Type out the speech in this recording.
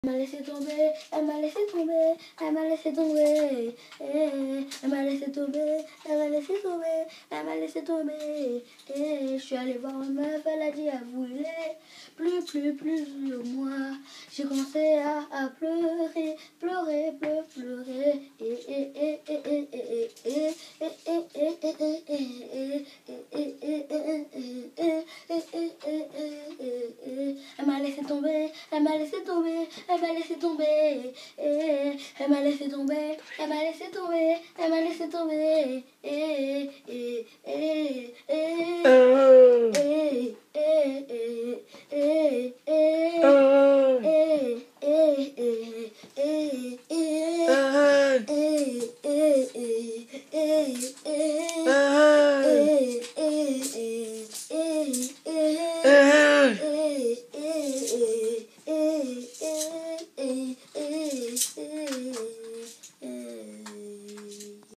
Elle m'a laissé tomber, elle m'a laissé tomber, elle m'a laissé tomber, elle m'a laissé tomber, elle m'a laissé tomber, elle m'a laissé tomber. Je suis allée voir une meuf, elle a dit à brûler, plus moi. J'ai commencé à pleurer, pleurer. Elle m'a laissé tomber, elle m'a laissé tomber, elle m'a laissé tomber, elle m'a laissé tomber, elle m'a laissé tomber, elle m'a laissé tomber,